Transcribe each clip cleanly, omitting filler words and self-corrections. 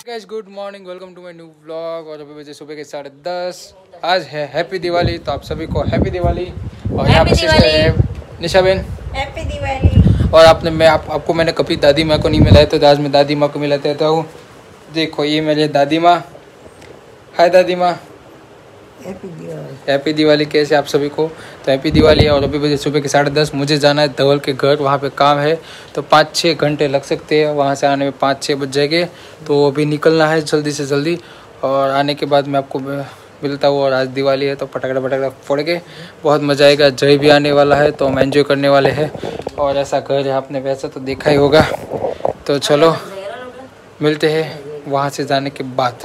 Guys good morning, welcome to my new vlog. और अभी बजे सुबह के 10:30। आज है हैप्पी दिवाली, तो आप सभी को हैप्पी दिवाली। और यहाँ पे सिस्टर है निशा बहन, हैप्पी दिवाली। और आपको मैंने कभी दादी माँ को नहीं मिलाया, तो आज मैं दादी माँ को मिला देता हूँ। देखो ये मेरे दादी माँ। हाय दादी माँ, हैप्पी दिवाली। हैप्पी दिवाली। कैसे आप सभी को? तो हैप्पी दिवाली है। और अभी बजे सुबह के 10:30। मुझे जाना है धवल के घर, वहाँ पे काम है, तो 5-6 घंटे लग सकते हैं। वहाँ से आने में 5-6 बज जाएंगे, तो अभी निकलना है जल्दी से जल्दी। और आने के बाद मैं आपको मिलता हूँ। और आज दिवाली है, तो पटाखा फोड़ के बहुत मज़ा आएगा। जय भी आने वाला है, तो हम एंजॉय करने वाले हैं। और ऐसा घर है, आपने वैसा तो देखा ही होगा। तो चलो मिलते हैं वहाँ से जाने के बाद।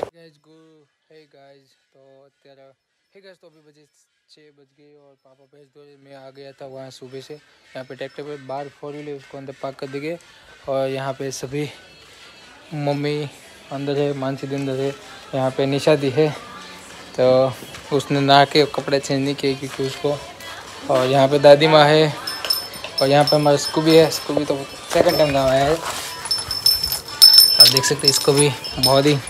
तो अभी बजे 6 बज गए और पापा भैंस धोने में आ गया था वहाँ सुबह से। यहाँ पे ट्रैक्टर पे बाहर 4 व्हीलर उसको अंदर पार्क कर दिए। और यहाँ पे सभी मम्मी अंदर है, मानसी दी अंदर है, यहाँ पे निशा दी है, तो उसने नहा के कपड़े चेंज नहीं किए क्योंकि उसको। और यहाँ पे दादी माँ है, और यहाँ पे हमारा स्कूबी है। स्कूबी तो सेकंड टाइम गाँव आया है, और देख सकते हैं इसको भी बहुत ही।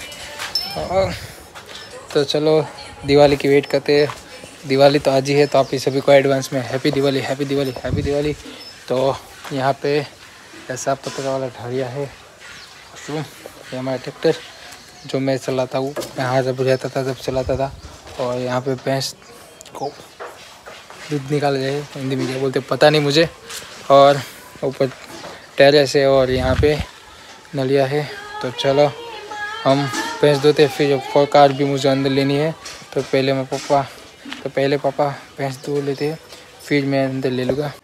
तो चलो दिवाली की वेट करते हैं। दिवाली तो आज ही है, तो आप सभी को एडवांस में happy Diwali, happy Diwali, happy Diwali. तो यहाँ पे ऐसा पत्थर वाला ढारिया है, ये हमारा ट्रैक्टर जो मैं चलाता हूँ, मैं यहाँ जब रहता था जब चलाता था। और यहाँ पे भैंस को दूध निकाला जाए, हिंदी में क्या बोलते पता नहीं मुझे। और ऊपर टेरेस है, और यहाँ पे नलिया है। तो चलो हम भैंस धोते, फिर कार भी मुझे अंदर लेनी है, तो पहले पापा भैंस धो लेते हैं, फिर मैं अंदर ले लूँगा।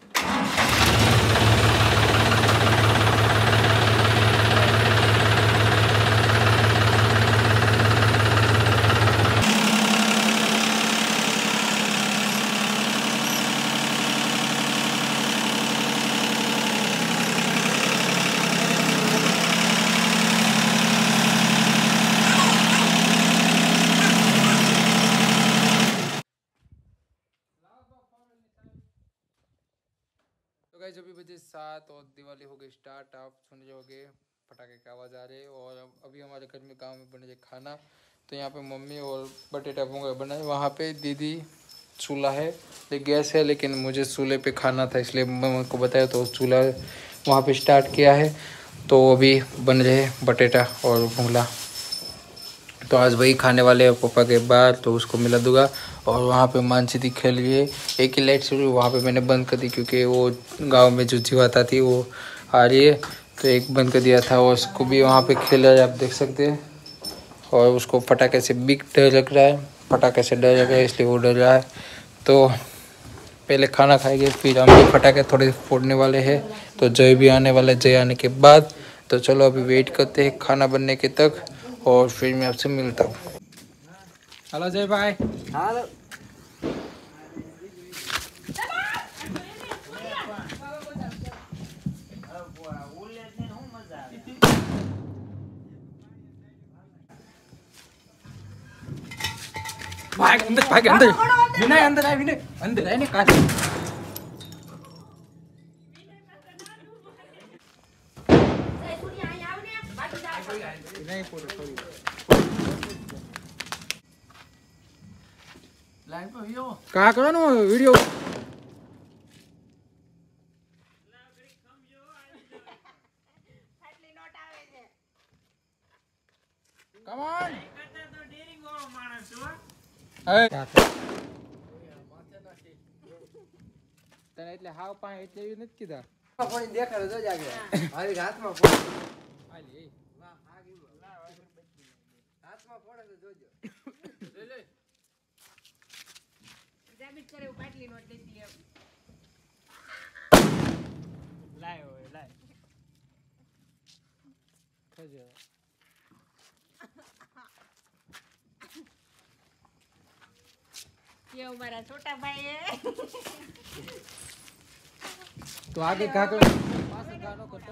तो गाइस अभी बजे 7 और दिवाली हो गई स्टार्ट। आप सुन रहे होगे पटाखे की आवाज़ आ रही है। और अभी हमारे घर में गांव में बन रहे खाना, तो यहाँ पे मम्मी और बटेटा वगैरह बनाए। वहाँ पे दीदी चूल्हा है, लेकिन गैस है, लेकिन मुझे चूल्हे पे खाना था, इसलिए मम्मी को बताया, तो चूल्हा वहाँ पे स्टार्ट किया है। तो अभी बन रहे बटेटा और भूंगला, तो आज वही खाने वाले हैं पापा के बाद, तो उसको मिला दूंगा। और वहाँ पे मानसी थी खेल रही है, एक ही लाइट शुरू, वहाँ पे मैंने बंद कर दी क्योंकि वो गांव में जो जीवाता थी वो आ रही है, तो एक बंद कर दिया था। और उसको भी वहाँ पे खेल रहा है, आप देख सकते हैं। और उसको पटाखे से बिग डर लग रहा है, पटाखे से डर लग रहा है, इसलिए वो डर रहा है। तो पहले खाना खाएंगे, फिर हम भी पटाखे थोड़े फोड़ने वाले हैं। तो जय भी आने वाला है, जय आने के बाद। तो चलो अभी वेट करते हैं खाना बनने के तक, और फिर मैं आपसे मिलता हूँ। हेलो जय भाई। हेलो। भाग अंदर विनय अंदर आए, विनय अंदर आए ना काश। कहाँ करो ना वीडियो। Come on. તને એટલે હાવ પાણી એટલે એવું નથી કીધા. પાણી દેખાડો જો જાગે. મારી હાથમાં ફોડ. આલી વાહ આગી હાથમાં ફોડે તો જોજો. લે ડેબિટ કરે પાટલી નોટ લઈ લે. લાય ખજો. ये हमारा छोटा भाई है। तो आगे घा कर पास गानो करतो।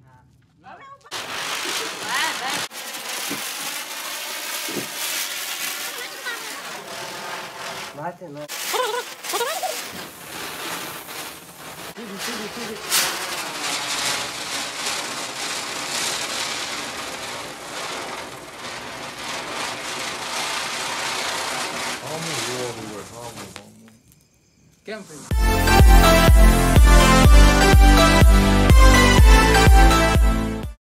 माथे ना કેમ થયું?